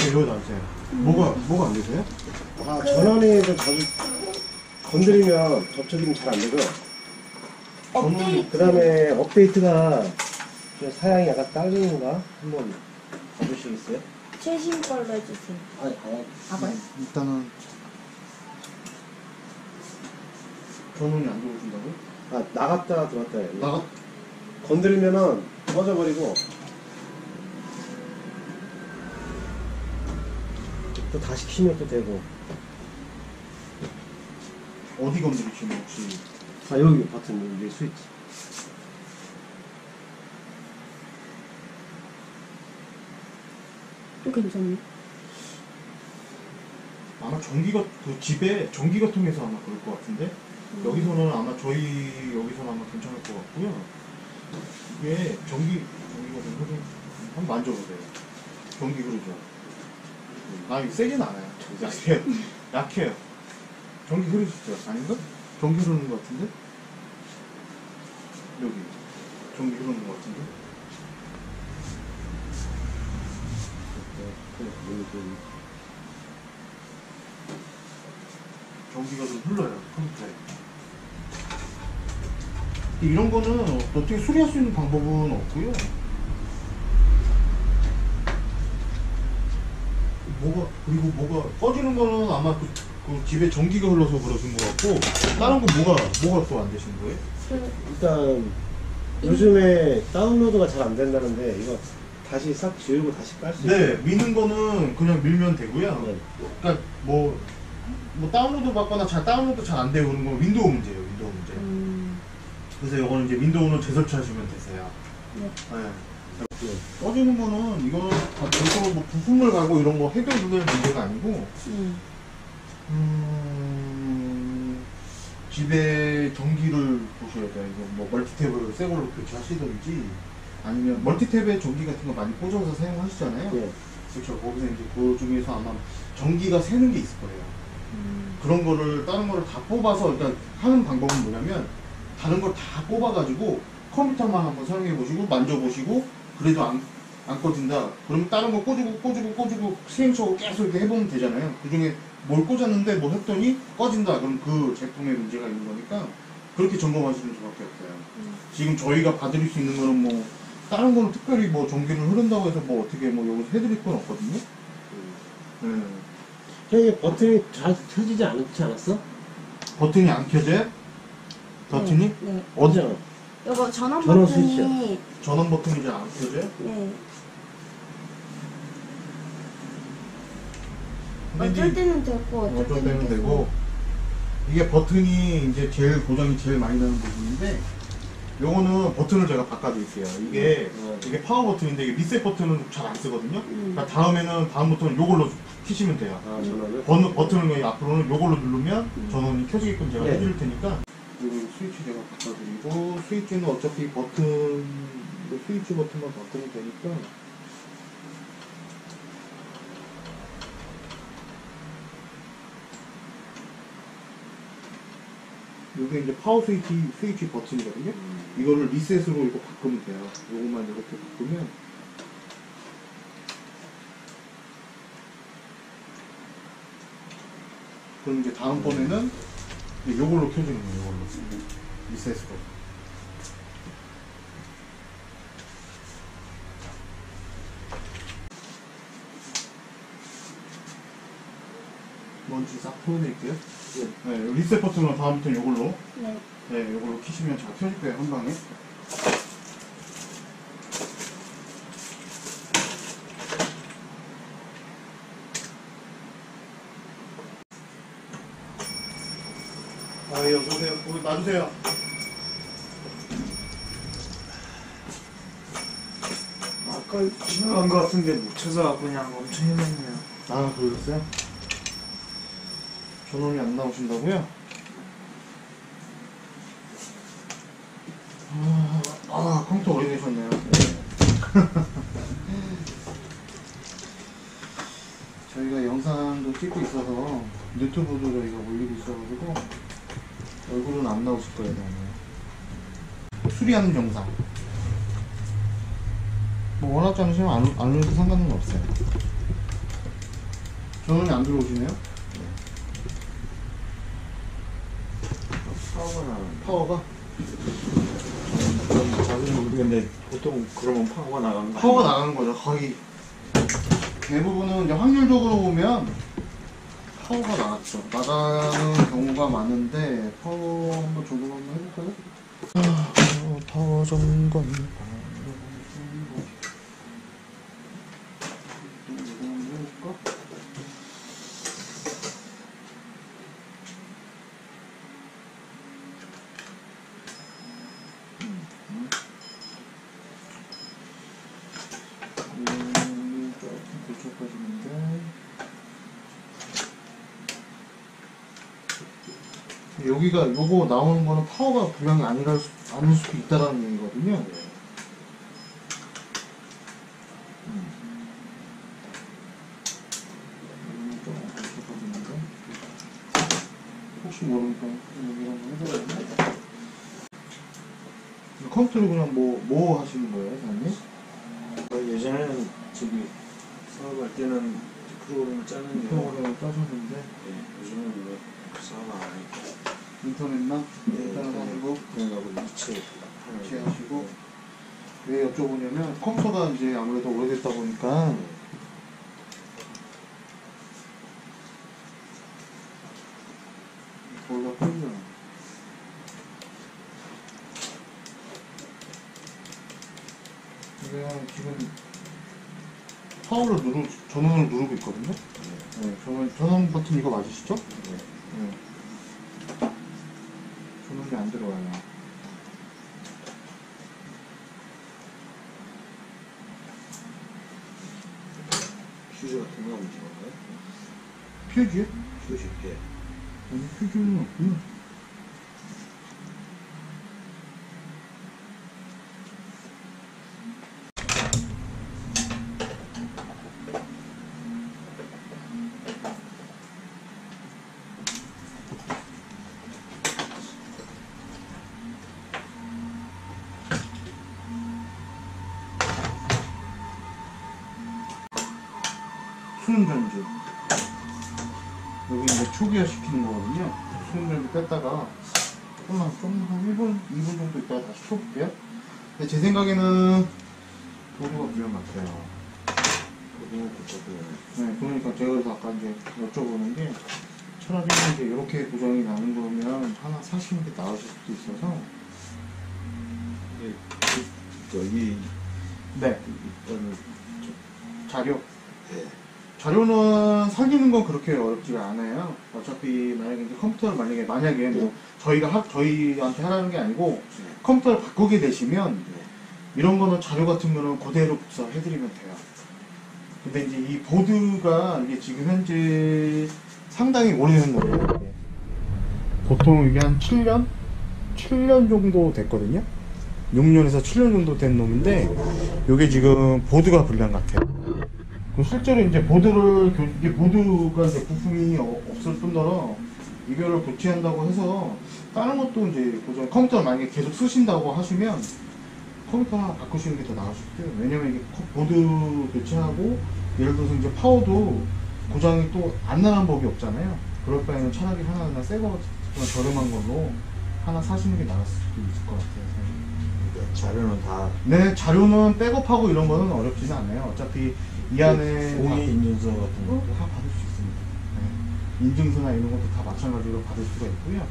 여기 놔주세요. 뭐가 안 되세요? 아, 전원이 좀 자주 건드리면 접촉이 잘 안 되고. 업데이트. 그 다음에 업데이트가 좀 사양이 약간 딸리는가? 한번 봐주시겠어요? 최신 걸로 해주세요. 아니, 봐야 아, 그래? 일단은 전원이 안 들어오신다고요? 아, 나갔다 들어왔다 해요. 나가 건드리면은 꺼져버리고 또 다시 키면 또 되고. 어디 건드리시면 혹시 아, 여기 버튼, 여기 스위치. 또 괜찮네. 아마 전기가 그 집에 전기가 통해서 아마 그럴 것 같은데 여기서는 아마 저희 여기서는 아마 괜찮을 것 같고요. 이게 전기가 좀 흐르 한번 만져보세요. 전기 흐르죠. 아 이거 세진 않아요. 약해요. 전기 흐르시죠? 아닌가? 전기 흐르는 것 같은데? 여기 전기 흐르는 것 같은데? 전기가 좀 흘러요 컴퓨터에. 이런 거는 어떻게 수리할 수 있는 방법은 없고요. 뭐가 꺼지는 거는 아마 그 집에 전기가 흘러서 그러신 것 같고 다른 거 뭐가 또 안 되신 거예요? 일단 요즘에 다운로드가 잘 안 된다는데 이거 다시 싹 지우고 다시 깔 수 있어요? 네, 미는 거는 그냥 밀면 되고요. 네. 그러니까 뭐 다운로드 받거나 다운로드 잘 안 되고 그런 건 윈도우 문제예요, 윈도우 문제. 그래서 이거는 이제 윈도우는 재설치하시면 되세요. 네. 네. 꺼지는 거는 이거는 별도로 뭐 부품을 가고 이런 거 해결될 문제가 아니고 집에 전기를 보셔야 돼요. 이거 뭐 멀티탭을 새 걸로 교체하시든지 아니면 멀티탭에 전기 같은 거 많이 꽂아서 사용하시잖아요. 네. 그렇죠. 거기서 이제 그 중에서 아마 전기가 새는 게 있을 거예요. 그런 거를 다른 거를 다 뽑아서 그러니까 하는 방법은 뭐냐면 다른 걸 다 뽑아가지고 컴퓨터만 한번 사용해 보시고 만져보시고 그래도 안 꺼진다. 그러면 다른 거 꽂고 시행착오 계속 이렇게 해보면 되잖아요. 그 중에 뭘 꽂았는데 뭐 했더니 꺼진다. 그럼 그 제품에 문제가 있는 거니까 그렇게 점검하시는 수밖에 없어요. 지금 저희가 봐드릴 수 있는 거는 뭐 다른 거는 특별히 뭐 전기를 흐른다고 해서 뭐 어떻게 뭐 여기서 해드릴 건 없거든요. 이게 버튼이 잘 켜지지 않지 않았어? 버튼이 안 켜져요? 버튼이? 네. 어디잖아. 이거 전원 전원 버튼이. 전원 버튼이 잘 안 켜져요? 네. 근데 어쩔 때는 되고 어쩔 때는 되고 이게 버튼이 이제 제일 고장이 제일 많이 나는 부분인데 요거는 버튼을 제가 바꿔드릴게요. 이게 파워 버튼인데 이게 리셋 버튼은 잘 안 쓰거든요. 그러니까 다음부터는 요걸로 키시면 돼요. 아, 전원을? 버튼을 앞으로는 요걸로 누르면 전원이 켜지게끔 제가 네. 해드릴 테니까 그리고 스위치 제가 바꿔드리고 스위치는 어차피 버튼 스위치 버튼만 바꾸면 되니까 이게 이제 파워 스위치 버튼이거든요. 이거를 리셋으로 이거 바꾸면 돼요. 요것만 이렇게 바꾸면 그럼 이제 다음번에는 이제 요걸로 켜주는 거예요. 요걸로 리셋으로. 먼지 싹 풀어드릴게요. 네, 리셋 버튼으로 다음부터는 요걸로 네, 요걸로 키시면 잘 켜질 거예요, 한 방에. 아, 예, 어서오세요. 거기 놔주세요. 아까 지나간 것 같은데 못 찾아 그냥 엄청 헤맸네요. 아, 그러셨어요? 전원이 안 나오신다고요? 컴퓨터 오래되셨네요. 저희가 영상도 찍고 있어서 유튜브도 저희가 올리고 있어가지고 얼굴은 안 나오실 거예요. 수리하는 영상. 뭐 원하지 않으시면 안 올려도 상관은 없어요. 전원이 안 들어오시네요? 파워가 나가는데. 파워가? 자세히 모르겠는데 보통 그러면 파워가 나가는 거 파워가 아니에요? 나가는 거죠. 거의 대부분은 이제 확률적으로 보면 파워가 나갔죠. 나가는 경우가 많은데 파워 한번 점검 한번 해볼까요? 파워 점검. 해볼까? 조금 부족하시는데 여기가 요거 나오는 거는 파워가 분량이 아닐 수도 있다라는 얘기거든요. 조금 부족하시는데 혹시 모르니까 여기 한번 해봐야겠네. 컴퓨터로 그냥 뭐 하시는 거예요, 사장님? 예전에는 저기 사업할 때는 프로그램을 짜는데 프로그램을 짜셨는데 네, 요즘은 뭐 사업 안 하니까 인터넷만 네, 일단 하시고 그래가지고 이체 하는 이체하시고 왜 여쭤보냐면 컴퓨터가 이제 아무래도 오래됐다 보니까 거기가 끌려. 이게 지금 파워를 전원을 누르고 있거든요. 네, 전원 버튼 이거 맞으시죠? 네. 전원이 안 들어와요. 퓨즈 같은 거 움직이나요? 퓨즈요? 퓨즈 예. 아니, 퓨즈는 없구나. 수은전지 여기 이제 초기화 시키는 거거든요. 수은전지 뺐다가 한 1분, 2분 정도 있다가 다시 켜볼게요. 근데 제 생각에는 도구가 불량 같아요. 그거 그쪽에 네, 그러니까 제가 그래서 아까 이제 여쭤보는 게 차라리 이제 이렇게 고장이 나는 거면 하나 사시는 게 나으실 수도 있어서 여기 네, 일단은 자료 예. 자료는 살리는 건 그렇게 어렵지가 않아요. 어차피 만약에 이제 컴퓨터를 만약에 뭐 저희한테 하라는 게 아니고 컴퓨터를 바꾸게 되시면 이런 거는 자료 같은 거는 그대로 복사해드리면 돼요. 근데 이제 이 보드가 이게 지금 현재 상당히 오래된 거예요. 보통 이게 한 7년? 7년 정도 됐거든요. 6년에서 7년 정도 된 놈인데 이게 지금 보드가 불량 같아요. 실제로 이제 이게 보드가 이제 부품이 없을 뿐더러 이거를 교체한다고 해서 다른 것도 이제 컴퓨터를 만약에 계속 쓰신다고 하시면 컴퓨터 하나 바꾸시는 게 더 나으실 거예요. 왜냐면 이게 보드 교체하고 예를 들어서 이제 파워도 고장이 또 안 나는 법이 없잖아요. 그럴 바에는 차라리 하나 새거 저렴한 걸로 하나 사시는 게 나을 수도 있을 것 같아요. 그러니까 자료는 다 네, 자료는 백업하고 이런 거는 어렵지는 않아요. 어차피 이 안에 공의 인증서 같은 거 다 받을 수 있습니다. 네. 인증서나 이런 것도 다 마찬가지로 받을 수가 있고요.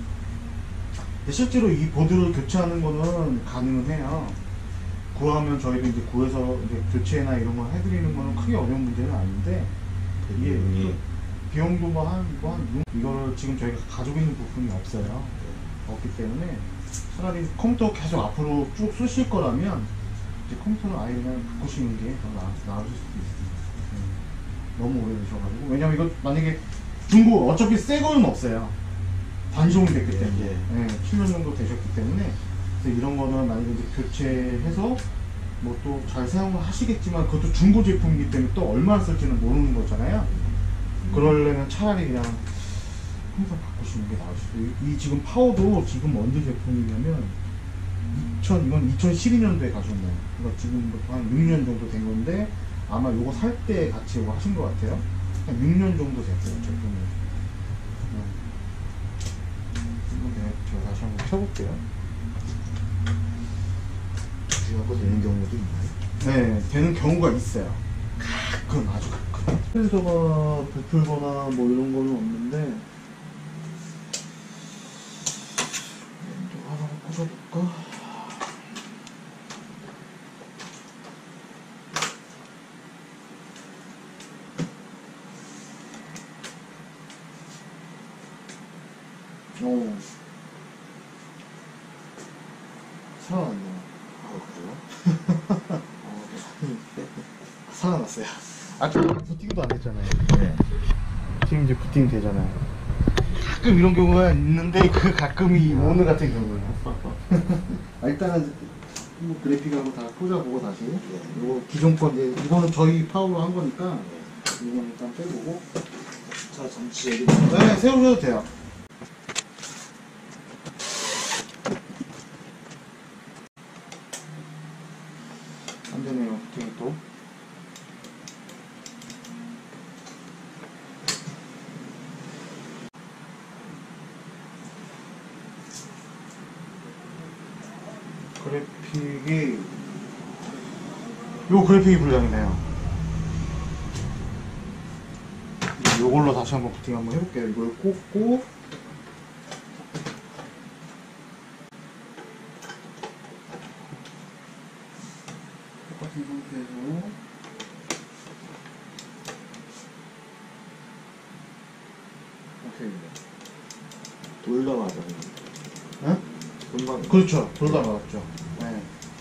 근데 실제로 이 보드를 교체하는 거는 가능은 해요. 구하면 저희도 이제 구해서 이제 교체나 이런 거 해드리는 거는 크게 어려운 문제는 아닌데 이게 비용도 이거를 지금 저희가 가지고 있는 부품이 없어요. 없기 때문에 차라리 컴퓨터 계속 앞으로 쭉 쓰실 거라면 이제 컴퓨터는 아예 그냥 바꾸시는 게 더 나으실 수도 있습니다. 너무 오래되셔가지고. 왜냐면 이거 만약에 중고 어차피 새 거는 없어요. 단종이 됐기 때문에. 네, 7년 정도 되셨기 때문에. 그래서 이런 거는 만약에 이제 교체해서 뭐 또 잘 사용을 하시겠지만 그것도 중고 제품이기 때문에 또 얼마나 쓸지는 모르는 거잖아요. 그러려면 차라리 그냥 컴퓨터 바꾸시는 게 나으시고. 이 지금 파워도 지금 언제 제품이냐면 이건 2012년도에 가셨네요. 그러니까 지금 한 6년 정도 된 건데 아마 요거 살 때 같이 이거 하신 것 같아요. 한 6년 정도 됐어요, 제품이. 네, 제가 다시 한번 켜볼게요. 주하고 되는 경우도 있나요? 네, 되는 경우가 있어요. 가끔, 아주 가끔. 필터가 부풀거나 뭐 이런 거는 없는데 또 하나 꽂아볼까? 오. 살아났네요. 아, 그래요? 살아났어요. 아까 부팅도 안 했잖아요. 네. 지금 이제 부팅 되잖아요. 가끔 이런 경우가 있는데 그 가끔이 오늘 같은 경우예요. 일단은 뭐 그래픽하고 다 꽂아보고 다시. 이거 기존 거 이제 이거는 저희 파워로 한 거니까 이거는 일단 빼보고. 자, 잠시 여기 네, 세우셔도 돼요. 안 되네요, 부팅이 또. 그래픽이 요 그래픽이 불량이네요. 요걸로 다시 한번 부팅 한번 해볼게요. 이걸 꽂고 똑같은 상태에서 오케이. 돌다 맞아. 네? 금방. 그렇죠. 돌다 맞았죠. 네.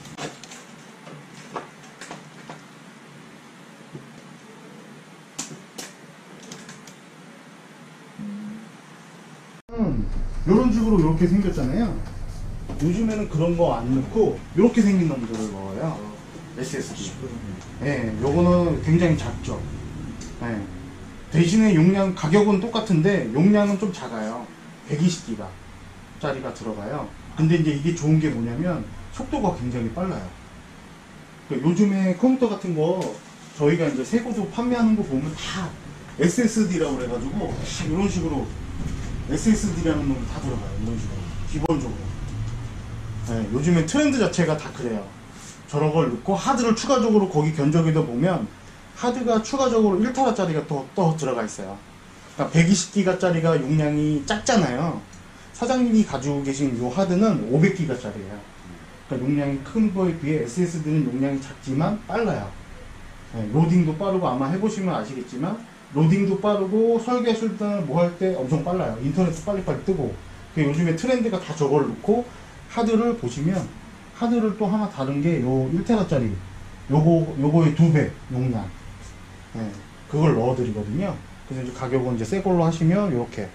이런 식으로 이렇게 생겼잖아요. 요즘에는 그런 거 안 넣고 이렇게 생긴 놈들을 넣어요. SSD. 네, 요거는 굉장히 작죠. 네. 대신에 용량 가격은 똑같은데 용량은 좀 작아요. 120기가 짜리가 들어가요. 근데 이제 이게 좋은 게 뭐냐면 속도가 굉장히 빨라요. 그러니까 요즘에 컴퓨터 같은 거 저희가 이제 새거도 판매하는 거 보면 다 SSD라고 그래가지고 이런 식으로 SSD라는 놈이 다 들어가요. 이런 식으로 기본적으로. 네, 요즘에 트렌드 자체가 다 그래요. 저런 걸 넣고 하드를 추가적으로 거기 견적에다 보면 하드가 추가적으로 1TB짜리가 또 들어가 있어요. 그러니까 120기가짜리가 용량이 작잖아요. 사장님이 가지고 계신 이 하드는 500기가짜리예요. 그러니까 용량이 큰 거에 비해 SSD는 용량이 작지만 빨라요. 네, 로딩도 빠르고 아마 해보시면 아시겠지만 로딩도 빠르고 설계하실 때 뭐 할 때 엄청 빨라요. 인터넷도 빨리빨리 뜨고. 요즘에 트렌드가 다 저걸 넣고 하드를 보시면 하드를 또 하나 다른 게 요 1TB짜리 요거의 2배 용량. 네, 그걸 넣어드리거든요. 그래서 이제 가격은 이제 새 걸로 하시면 요렇게.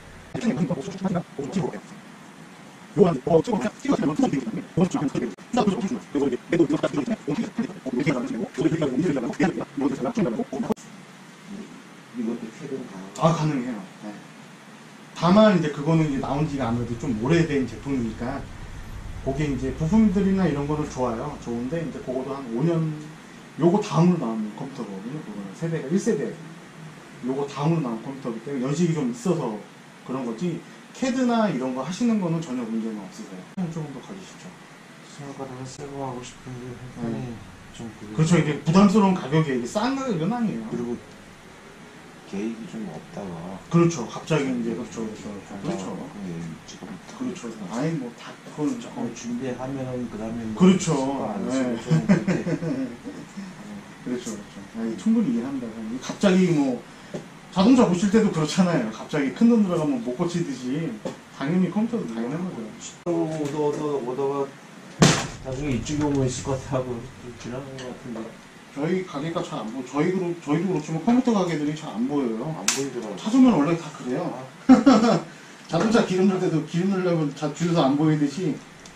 이것도 캐드는 가능해요. 네. 다만 이제 그거는 이제 나온 지가 아무래도 좀 오래된 제품이니까 그게 이제 부품들이나 이런 거는 좋아요. 좋은데 이제 그거도 한 5년 요거 다음으로 나온 컴퓨터거든요. 그거는 세대가 1세대 요거 다음으로 나온 컴퓨터이기 때문에 연식이 좀 있어서 그런 거지 캐드나 이런 거 하시는 거는 전혀 문제는 없으세요. 조금 더 가지시죠. 생각보다 새거 하고 싶은데 네. 좀 그렇죠. 이게 부담스러운 가격에 이게 싼 가격은 아니에요. 그리고 계획이 좀 없다가 그렇죠. 갑자기 이제 그렇죠. 지금 그렇죠. 아니 뭐 다 그건 조금 준비하면은 그다음에 그렇죠. 안 네. 쓰고 좀 그렇게 그렇죠. 아니, 충분히 이해합니다. 갑자기 뭐 자동차 고칠 때도 그렇잖아요. 갑자기 큰 돈 들어가면 못 고치듯이 당연히 컴퓨터도 당연한 거죠. 오다가 나중에 이쪽에 오면 있을 것 같아 하고 좀 지나간 것 같은데 저희 가게가 잘 안 보여. 저희도 그렇지만 컴퓨터 가게들이 잘 안 보여요. 안 보이더라고. 찾으면 원래 다 그래요. 자동차 기름 넣을 때도 기름 넣으려면 줄여서 안 보이듯이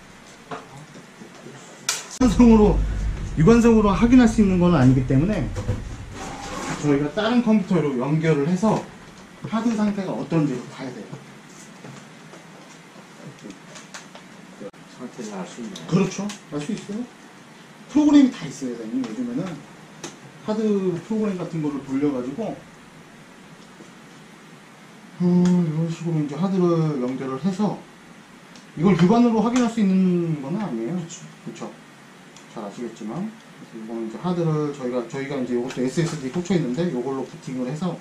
유관성으로 확인할 수 있는 건 아니기 때문에 저희가 다른 컴퓨터로 연결을 해서 하드 상태가 어떤지 봐야 돼요. 상태를 알 수 있나요? 그렇죠. 알 수 있어요. 프로그램이 다 있어요, 선생님. 요즘에는 하드 프로그램 같은 거를 돌려가지고 이런 식으로 이제 하드를 연결을 해서 이걸 기반으로 확인할 수 있는 건 아니에요. 그쵸? 잘 아시겠지만. 그래서 이거는 이제 하드를 저희가 이제 이것도 SSD 꽂혀 있는데 이걸로 부팅을 해서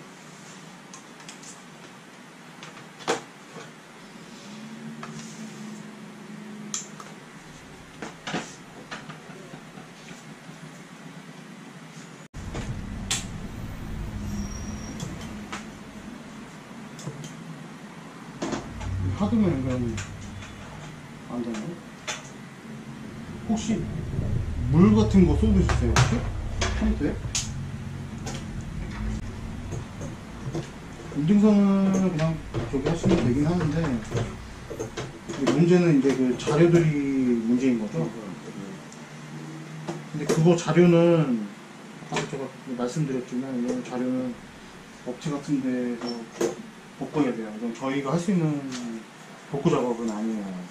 하드만 연결이 안 되나요? 혹시 물 같은 거 쏟으셨어요? 혹시? 컴퓨터에? 인증선은 그냥 저기 하시면 되긴 하는데 문제는 이제 그 자료들이 문제인 거죠. 근데 그거 자료는 아까 제가 말씀드렸지만 이런 자료는 업체 같은 데서 복구해야 돼요. 이건 저희가 할 수 있는 복구 작업은 아니에요.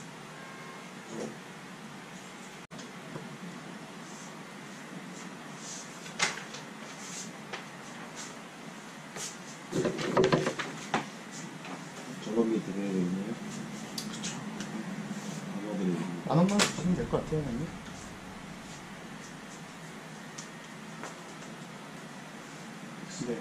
작업이 되겠네요. 그쵸. 작업을 만 원만 주시면 될 것 같아요, 형님. 네.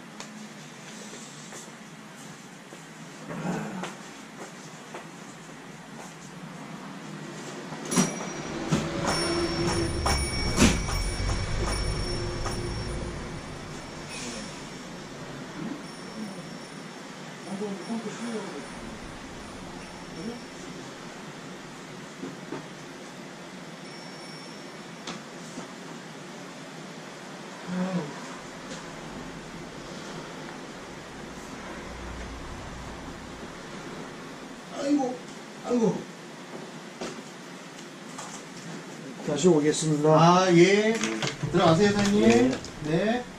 아이고, 아이고. 다시 오겠습니다. 아, 예. 들어가세요, 사장님. 네.